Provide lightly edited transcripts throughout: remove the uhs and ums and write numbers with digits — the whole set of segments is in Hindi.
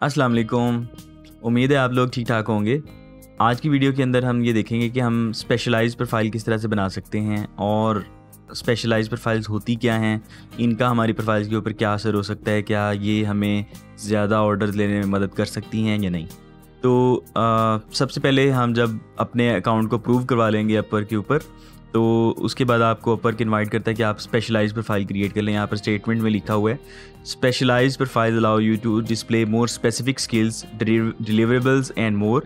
अस्सलाम वालेकुम। उम्मीद है आप लोग ठीक ठाक होंगे। आज की वीडियो के अंदर हम ये देखेंगे कि हम स्पेशलाइज्ड प्रोफाइल किस तरह से बना सकते हैं और स्पेशलाइज्ड प्रोफाइल्स होती क्या हैं, इनका हमारी प्रोफाइल्स के ऊपर क्या असर हो सकता है, क्या ये हमें ज़्यादा ऑर्डर्स लेने में मदद कर सकती हैं या नहीं। तो सबसे पहले हम जब अपने अकाउंट को प्रूव करवा लेंगे अपर के ऊपर, तो उसके बाद आपको अपर के इनवाइट करता है कि आप स्पेशलाइज्ड प्रोफाइल क्रिएट कर लें। यहाँ पर स्टेटमेंट में लिखा हुआ है, specialised profile allow you to display more specific skills, deliverables and more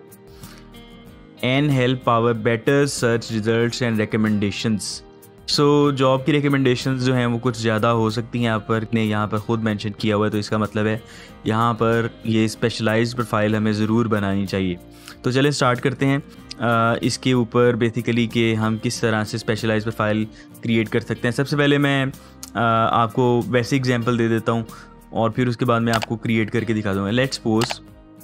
and help power better search results and recommendations. So job की रिकमेंडेशंस जो हैं वो कुछ ज़्यादा हो सकती हैं। यहाँ पर ख़ुद मेंशन किया हुआ है, तो इसका मतलब है यहाँ पर ये स्पेशलाइज्ड प्रोफाइल हमें ज़रूर बनानी चाहिए। तो चलें स्टार्ट करते हैं इसके ऊपर बेसिकली कि हम किस तरह से स्पेशलाइज्ड प्रोफाइल क्रिएट कर सकते हैं। सबसे पहले मैं आपको वैसे एग्जांपल दे देता हूँ और फिर उसके बाद मैं आपको क्रिएट करके दिखा दूँगा। लेट्स सपोज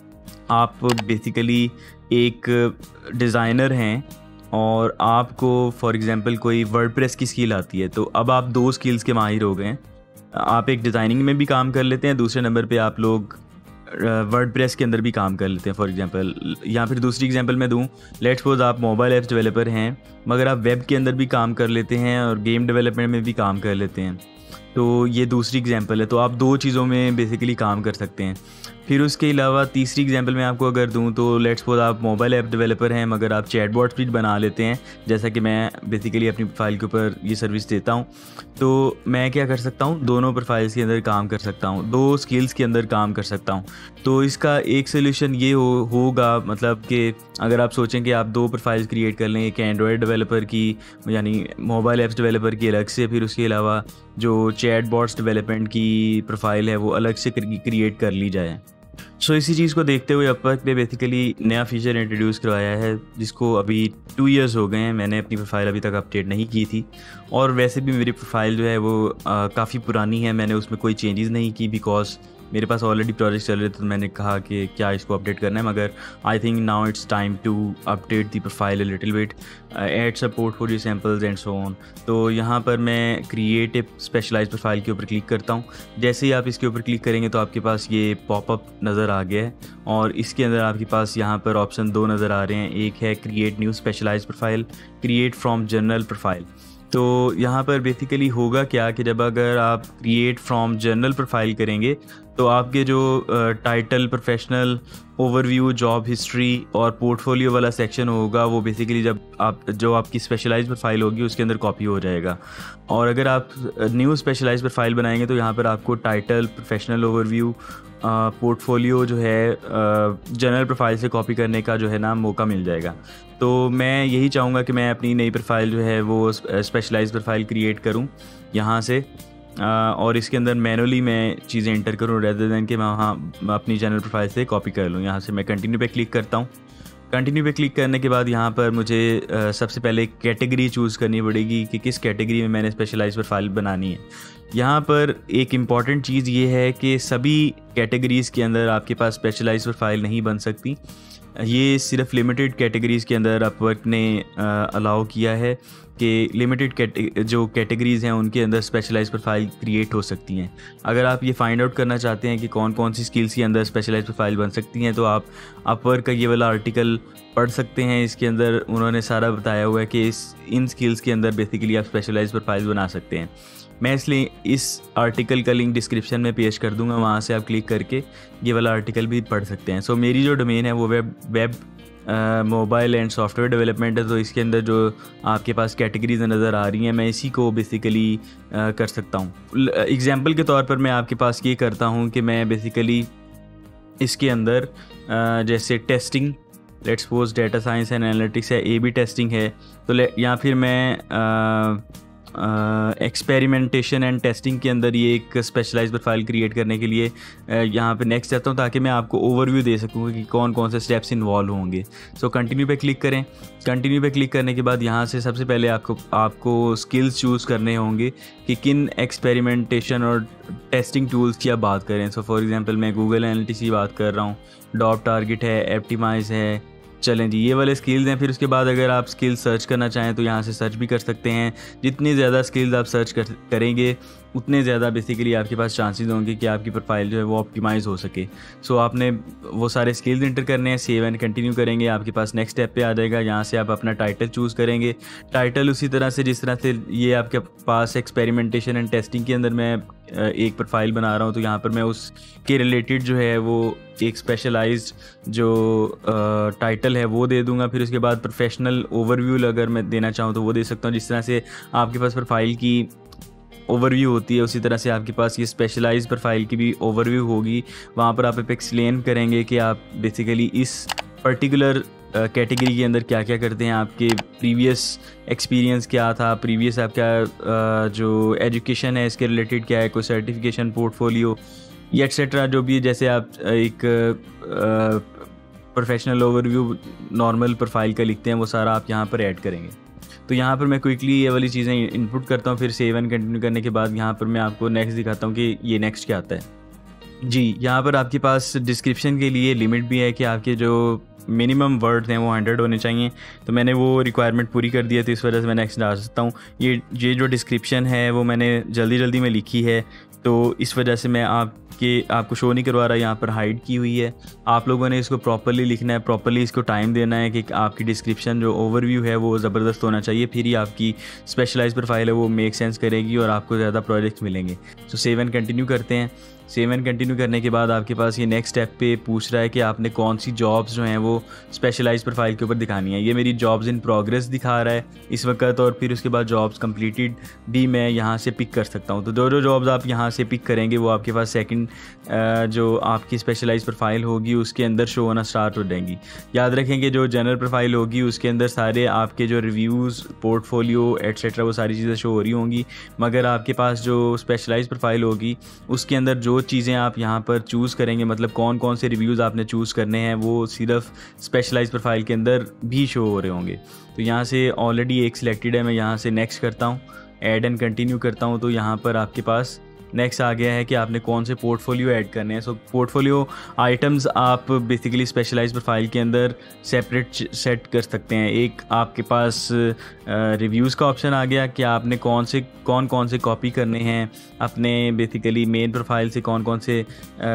आप बेसिकली एक डिज़ाइनर हैं और आपको फॉर एग्ज़ाम्पल कोई वर्डप्रेस की स्किल आती है, तो अब आप 2 स्किल्स के माहिर हो गए हैं। आप एक डिज़ाइनिंग में भी काम कर लेते हैं, दूसरे नंबर पे आप लोग वर्डप्रेस के अंदर भी काम कर लेते हैं फॉर एग्जांपल। या फिर दूसरी एग्जांपल मैं दूं, लेट्स सपोज आप मोबाइल ऐप्स डेवलपर हैं मगर आप वेब के अंदर भी काम कर लेते हैं और गेम डेवलपमेंट में भी काम कर लेते हैं। तो ये दूसरी एग्जांपल है, तो आप 2 चीज़ों में बेसिकली काम कर सकते हैं। फिर उसके अलावा तीसरी एग्जांपल मैं आपको अगर दूं, तो लेट्स सपोज आप मोबाइल ऐप डेवलपर हैं मगर आप चैटबॉट्स भी बना लेते हैं, जैसा कि मैं बेसिकली अपनी प्रोफाइल के ऊपर ये सर्विस देता हूं। तो मैं क्या कर सकता हूं, दोनों प्रोफाइल्स के अंदर काम कर सकता हूं, 2 स्किल्स के अंदर काम कर सकता हूं। तो इसका एक सोल्यूशन ये होगा, मतलब कि अगर आप सोचें कि आप 2 प्रोफाइल्स क्रिएट कर लें, एक एंड्रॉयड डेवलपर की यानी मोबाइल ऐप्स डेवलपर की अलग से, फिर उसके अलावा जो चैटबॉट्स डेवलपमेंट की प्रोफाइल है वो अलग से क्रिएट कर ली जाए। सो इसी चीज़ को देखते हुए अपवर्क ने बेसिकली नया फीचर इंट्रोड्यूस करवाया है, जिसको अभी 2 इयर्स हो गए हैं। मैंने अपनी प्रोफाइल अभी तक अपडेट नहीं की थी और वैसे भी मेरी प्रोफाइल जो है वो काफ़ी पुरानी है, मैंने उसमें कोई चेंजेस नहीं की बिकॉज मेरे पास ऑलरेडी प्रोजेक्ट चल रहे थे। तो मैंने कहा कि क्या इसको अपडेट करना है, मगर I think now it's time to update the profile a little bit, add support for your samples and so on. तो यहाँ पर मैं क्रिएट ए स्पेशलाइज्ड प्रोफाइल के ऊपर क्लिक करता हूँ। जैसे ही आप इसके ऊपर क्लिक करेंगे तो आपके पास ये पॉपअप नज़र आ गया है और इसके अंदर आपके पास यहाँ पर ऑप्शन 2 नज़र आ रहे हैं। एक है create new specialised profile, create from general profile. तो यहाँ पर बेसिकली होगा क्या कि जब अगर आप क्रिएट फ्रॉम जनरल प्रोफाइल करेंगे तो आपके जो title, professional, overview, job history और पोर्टफोलियो वाला सेक्शन होगा वो बेसिकली जब आप जो आपकी स्पेशलाइज्ड प्रोफाइल होगी उसके अंदर कॉपी हो जाएगा। और अगर आप न्यू स्पेशलाइज्ड प्रोफाइल बनाएंगे तो यहाँ पर आपको टाइटल, प्रोफेशनल ओवरव्यू, पोर्टफोलियो जो है जनरल प्रोफाइल से कॉपी करने का जो है ना मौका मिल जाएगा। तो मैं यही चाहूँगा कि मैं अपनी नई प्रोफाइल जो है वो स्पेशलाइज्ड प्रोफाइल क्रिएट करूँ यहाँ से और इसके अंदर मैनुअली मैं चीज़ें एंटर करूँ रेदर देन कि मैं वहाँ अपनी जनरल प्रोफाइल से कॉपी कर लूँ। यहाँ से मैं कंटिन्यू पे क्लिक करता हूँ। कंटिन्यू पे क्लिक करने के बाद यहाँ पर मुझे सबसे पहले कैटेगरी चूज़ करनी पड़ेगी कि किस कैटेगरी में मैंने स्पेशलाइज्ड प्रोफाइल बनानी है। यहाँ पर एक इम्पॉर्टेंट चीज़ ये है कि सभी कैटेगरीज़ के अंदर आपके पास स्पेशलाइज्ड प्रोफाइल नहीं बन सकती। ये सिर्फ लिमिटेड कैटेगरीज़ के अंदर अपवर्क ने अलाउ किया है कि लिमिटेड जो कैटेगरीज़ हैं उनके अंदर स्पेशलाइज्ड प्रोफाइल क्रिएट हो सकती हैं। अगर आप ये फाइंड आउट करना चाहते हैं कि कौन कौन सी स्किल्स के अंदर स्पेशलाइज्ड प्रोफाइल बन सकती हैं तो आप अपवर्क का ये वाला आर्टिकल पढ़ सकते हैं। इसके अंदर उन्होंने सारा बताया हुआ है कि इन स्किल्स के अंदर बेसिकली आप स्पेशलाइज्ड प्रोफाइल बना सकते हैं। मैं इसलिए इस आर्टिकल का लिंक डिस्क्रिप्शन में पेश कर दूंगा, वहाँ से आप क्लिक करके ये वाला आर्टिकल भी पढ़ सकते हैं। सो मेरी जो डोमेन है वो web mobile and software development है, तो इसके अंदर जो आपके पास कैटेगरीज नज़र आ रही हैं मैं इसी को बेसिकली कर सकता हूँ। एग्जांपल के तौर पर मैं आपके पास ये करता हूँ कि मैं बेसिकली इसके अंदर जैसे testing, let's suppose data science and analytics है, AB टेस्टिंग है, तो या फिर मैं एक्सपेरिमेंटेशन एंड टेस्टिंग के अंदर ये एक स्पेशलाइज्ड प्रोफाइल क्रिएट करने के लिए यहाँ पे नेक्स्ट जाता हूँ ताकि मैं आपको ओवरव्यू दे सकूँ कि कौन कौन से स्टेप्स इन्वॉल्व होंगे। सो कंटिन्यू पे क्लिक करें। कंटिन्यू पे क्लिक करने के बाद यहाँ से सबसे पहले आपको स्किल्स चूज़ करने होंगे कि किन एक्सपेरिमेंटेशन और टेस्टिंग टूल्स की आप बात करें। सो फॉर एग्जांपल मैं गूगल एनालिटिक्स की बात कर रहा हूँ, डॉप टारगेट है, ऑप्टिमाइज है, चलें जी ये वाले स्किल्स हैं। फिर उसके बाद अगर आप स्किल्स सर्च करना चाहें तो यहाँ से सर्च भी कर सकते हैं। जितनी ज़्यादा स्किल्स आप सर्च करेंगे उतने ज़्यादा बेसिकली आपके पास चांसेस होंगे कि आपकी प्रोफाइल जो है वो ऑप्टिमाइज़ हो सके। सो आपने वो सारे स्किल्स इंटर करने हैं, सेव एंड कंटिन्यू करेंगे, आपके पास नेक्स्ट स्टेप पे आ जाएगा। यहाँ से आप अपना टाइटल चूज़ करेंगे। टाइटल उसी तरह से जिस तरह से ये आपके पास एक्सपेरिमेंटेशन एंड टेस्टिंग के अंदर मैं एक प्रोफाइल बना रहा हूँ, तो यहाँ पर मैं उसके रिलेटेड जो है वो एक स्पेशलाइज्ड जो टाइटल है वो दे दूंगा। फिर उसके बाद प्रोफेशनल ओवरव्यू अगर मैं देना चाहूँ तो वो दे सकता हूँ। जिस तरह से आपके पास प्रोफाइल की ओवरव्यू होती है उसी तरह से आपके पास ये स्पेशलाइज्ड प्रोफाइल की भी ओवरव्यू होगी। वहाँ पर आप एक्सप्लेन करेंगे कि आप बेसिकली इस पर्टिकुलर कैटेगरी के अंदर क्या क्या करते हैं, आपके प्रीवियस एक्सपीरियंस क्या था, प्रीवियस आपका जो एजुकेशन है इसके रिलेटेड क्या है, कोई सर्टिफिकेशन, पोर्टफोलियो या एक्सेट्रा जो भी। जैसे आप एक प्रोफेशनल ओवरव्यू नॉर्मल प्रोफाइल का लिखते हैं वो सारा आप यहाँ पर ऐड करेंगे। तो यहाँ पर मैं क्विकली ये वाली चीज़ें इनपुट करता हूँ, फिर सेव एंड कंटिन्यू करने के बाद यहाँ पर मैं आपको नेक्स्ट दिखाता हूँ कि ये नेक्स्ट क्या आता है। जी, यहाँ पर आपके पास डिस्क्रिप्शन के लिए लिमिट भी है कि आपके जो मिनिमम वर्ड्स हैं वो 100 होने चाहिए। तो मैंने वो रिक्वायरमेंट पूरी कर दी है, तो इस वजह से मैं नेक्स्ट डाल सकता हूँ। ये जो डिस्क्रिप्शन है वो मैंने जल्दी में लिखी है, तो इस वजह से मैं आपको शो नहीं करवा रहा, यहाँ पर हाइड की हुई है। आप लोगों ने इसको प्रॉपर्ली लिखना है, प्रॉपर्ली इसको टाइम देना है कि आपकी डिस्क्रिप्शन जो ओवरव्यू है वो ज़बरदस्त होना चाहिए, फिर ही आपकी स्पेशलाइज्ड प्रोफाइल है वो मेक सेंस करेगी और आपको ज़्यादा प्रोजेक्ट्स मिलेंगे। तो सेव एंड कंटिन्यू करते हैं। सेव एंड कंटिन्यू करने के बाद आपके पास ये नेक्स्ट स्टेप पे पूछ रहा है कि आपने कौन सी जॉब्स जो हैं वो स्पेशलाइज्ड प्रोफाइल के ऊपर दिखानी है। ये मेरी जॉब्स इन प्रोग्रेस दिखा रहा है इस वक्त, और फिर उसके बाद जॉब्स कंप्लीटेड भी मैं यहाँ से पिक कर सकता हूँ। तो जो जॉब्स आप यहाँ से पिक करेंगे वो आपके पास सेकंड जो आपकी स्पेशलाइज्ड प्रोफाइल होगी उसके अंदर शो होना स्टार्ट हो जाएंगी। याद रखेंगे जो जनरल प्रोफाइल होगी उसके अंदर सारे आपके जो रिव्यूज़, पोर्टफोलियो एट्सेट्रा वो सारी चीज़ें शो हो रही होंगी, मगर आपके पास जो स्पेशलाइज्ड प्रोफाइल होगी उसके अंदर जो चीज़ें आप यहाँ पर चूज़ करेंगे, मतलब कौन कौन से रिव्यूज़ आपने चूज़ करने हैं, वो सिर्फ स्पेशलाइज्ड प्रोफाइल के अंदर भी शो हो रहे होंगे। तो यहाँ से ऑलरेडी एक सिलेक्टेड है, मैं यहाँ से नेक्स्ट करता हूँ, ऐड एंड कंटिन्यू करता हूँ। तो यहाँ पर आपके पास नेक्स्ट आ गया है कि आपने कौन से पोर्टफोलियो ऐड करने हैं। सो पोर्टफोलियो आइटम्स आप बेसिकली स्पेशलाइज्ड प्रोफाइल के अंदर सेपरेट सेट कर सकते हैं। एक आपके पास रिव्यूज़ का ऑप्शन आ गया कि आपने कौन कौन से कॉपी करने हैं अपने बेसिकली मेन प्रोफाइल से, कौन से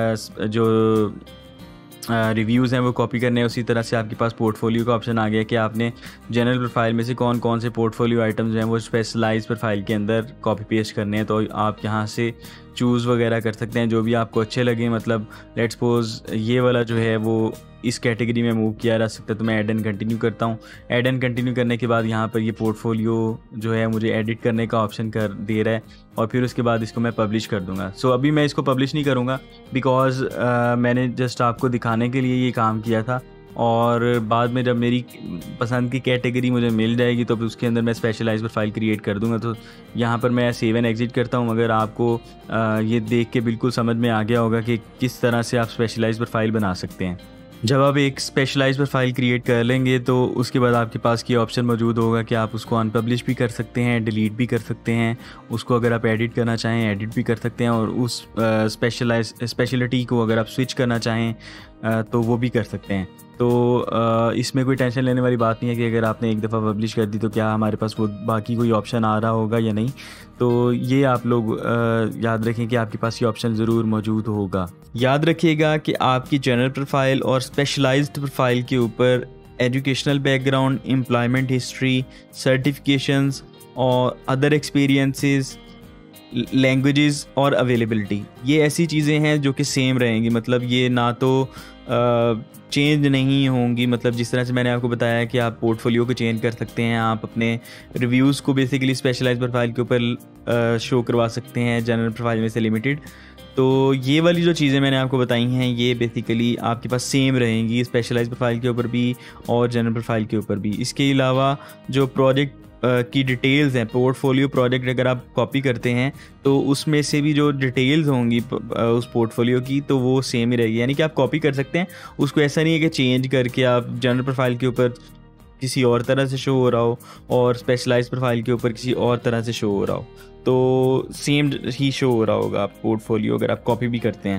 जो रिव्यूज़ हैं वो कॉपी करने हैं। उसी तरह से आपके पास पोर्टफोलियो का ऑप्शन आ गया कि आपने जनरल प्रोफाइल में से कौन से पोर्टफोलियो आइटम्स हैं वो स्पेशलाइज्ड प्रोफाइल के अंदर कॉपी पेस्ट करने हैं। तो आप यहाँ से चूज़ वगैरह कर सकते हैं जो भी आपको अच्छे लगे। मतलब लेट्स सपोज ये वाला जो है वो इस कैटेगरी में मूव किया जा सकता है, तो मैं ऐड एंड कंटिन्यू करता हूँ। ऐड एंड कंटिन्यू करने के बाद यहाँ पर ये पोर्टफोलियो जो है मुझे एडिट करने का ऑप्शन कर दे रहा है, और फिर उसके बाद इसको मैं पब्लिश कर दूँगा। सो अभी मैं इसको पब्लिश नहीं करूँगा बिकॉज़ मैंने जस्ट आपको दिखाने के लिए ये काम किया था, और बाद में जब मेरी पसंद की कैटेगरी मुझे मिल जाएगी तो उसके अंदर मैं स्पेशलाइज्ड प्रोफाइल क्रिएट कर दूंगा। तो यहाँ पर मैं सेव एंड एग्जिट करता हूँ। मगर आपको ये देख के बिल्कुल समझ में आ गया होगा कि किस तरह से आप स्पेशलाइज्ड प्रोफाइल बना सकते हैं। जब आप एक स्पेशलाइज्ड प्रोफाइल क्रिएट कर लेंगे तो उसके बाद आपके पास ये ऑप्शन मौजूद होगा कि आप उसको अनपब्लिश भी कर सकते हैं, डिलीट भी कर सकते हैं। उसको अगर आप एडिट करना चाहें एडिट भी कर सकते हैं, और उस स्पेशलिटी को अगर आप स्विच करना चाहें तो वो भी कर सकते हैं। तो इसमें कोई टेंशन लेने वाली बात नहीं है कि अगर आपने एक दफ़ा पब्लिश कर दी तो क्या हमारे पास वो बाकी कोई ऑप्शन आ रहा होगा या नहीं। तो ये आप लोग याद रखें कि आपके पास ये ऑप्शन ज़रूर मौजूद होगा। याद रखिएगा कि आपकी जनरल प्रोफाइल और स्पेशलाइज्ड प्रोफाइल के ऊपर educational background, employment history, certifications और अदर एक्सपीरियंसेस, लैंग्वेजेस और अवेलेबिलिटी, ये ऐसी चीज़ें हैं जो कि सेम रहेंगी। मतलब ये ना तो चेंज नहीं होंगी। मतलब जिस तरह से मैंने आपको बताया कि आप पोर्टफोलियो को चेंज कर सकते हैं, आप अपने रिव्यूज़ को बेसिकली स्पेशलाइज्ड प्रोफाइल के ऊपर शो करवा सकते हैं जनरल प्रोफाइल में से लिमिटेड। तो ये वाली जो चीज़ें मैंने आपको बताई हैं ये बेसिकली आपके पास सेम रहेंगी स्पेशलाइज्ड प्रोफाइल के ऊपर भी और जनरल प्रोफाइल के ऊपर भी। इसके अलावा जो प्रोजेक्ट की डिटेल्स हैं, पोर्टफोलियो प्रोजेक्ट अगर आप कॉपी करते हैं तो उसमें से भी जो डिटेल्स होंगी उस पोर्टफोलियो की तो वो सेम ही रहेगी। यानी कि आप कॉपी कर सकते हैं उसको, ऐसा नहीं है कि चेंज करके आप जनरल प्रोफाइल के ऊपर किसी और तरह से शो हो रहा हो और स्पेशलाइज्ड प्रोफाइल के ऊपर किसी और तरह से शो हो रहा हो, तो सेम ही शो हो रहा होगा पोर्टफोलियो अगर आप कॉपी भी करते हैं।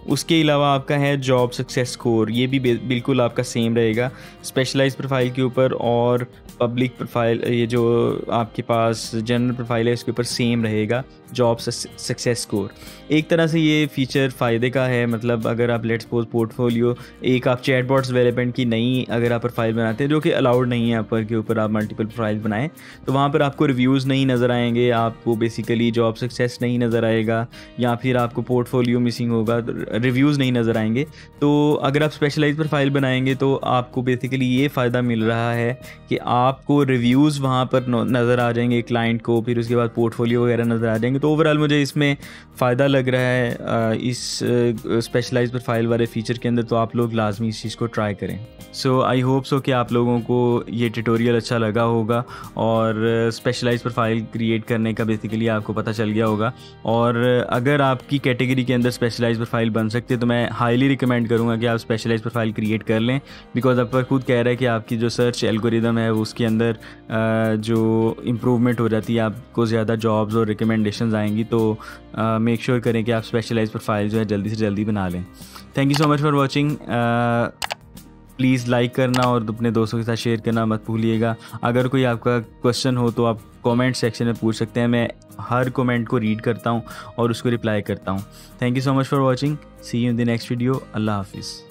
उसके अलावा आपका है जॉब सक्सेस स्कोर, ये भी बिल्कुल आपका सेम रहेगा स्पेशलाइज प्रोफाइल के ऊपर, और पब्लिक प्रोफाइल ये जो आपके पास जनरल प्रोफाइल है इसके ऊपर सेम रहेगा जॉब सक्सेस स्कोर। एक तरह से ये फीचर फ़ायदे का है, मतलब अगर आप लेट्स सपोज पोर्टफोलियो एक आप चैटबॉट्स डेवलपमेंट की नई अगर आप प्रोफाइल बनाते हैं जो कि अलाउड नहीं है अपर के ऊपर, आप मल्टीपल प्रोफाइल बनाएं तो वहाँ पर आपको रिव्यूज़ नहीं नज़र आएंगे, आपको बेसिकली जॉब सक्सेस नहीं नज़र आएगा, या फिर आपको पोर्टफोलियो मिसिंग होगा, रिव्यूज़ नहीं नज़र आएंगे। तो अगर आप स्पेशलाइज प्रोफाइल बनाएंगे तो आपको बेसिकली ये फ़ायदा मिल रहा है कि आपको रिव्यूज़ वहाँ पर नज़र आ जाएंगे क्लाइंट को, फिर उसके बाद पोर्टफोलियो वगैरह नज़र आ जाएंगे। तो ओवरऑल मुझे इसमें फ़ायदा लग रहा है इस स्पेशलाइज प्रोफाइल वाले फ़ीचर के अंदर, तो आप लोग लाजमी इस चीज़ को ट्राई करें। सो आई होप सो कि आप लोगों को ये ट्यूटोरियल अच्छा लगा होगा और स्पेशलाइज प्रोफाइल क्रिएट करने का बेसिकली आपको पता चल गया होगा। और अगर आपकी कैटेगरी के अंदर स्पेशलाइज प्रोफाइल बन सकती है तो मैं हाईली रिकमेंड करूँगा कि आप स्पेशलाइज प्रोफाइल क्रिएट कर लें, बिकॉज आप पर खुद कह रहा है कि आपकी जो सर्च एल्गोरिदम है उसके अंदर जो इम्प्रूवमेंट हो जाती है, आपको ज़्यादा जॉब्स और रिकमेंडेशंस आएंगी। तो मेक श्योर करें कि आप स्पेशलाइज प्रोफाइल जो है जल्दी से जल्दी बना लें। Thank you so much for watching. Please like करना और अपने दोस्तों के साथ शेयर करना मत भूलिएगा। अगर कोई आपका क्वेश्चन हो तो आप कमेंट सेक्शन में पूछ सकते हैं, मैं हर कमेंट को रीड करता हूं और उसको रिप्लाई करता हूं। Thank you so much for watching, see you in the next video. अल्लाह हाफिज़।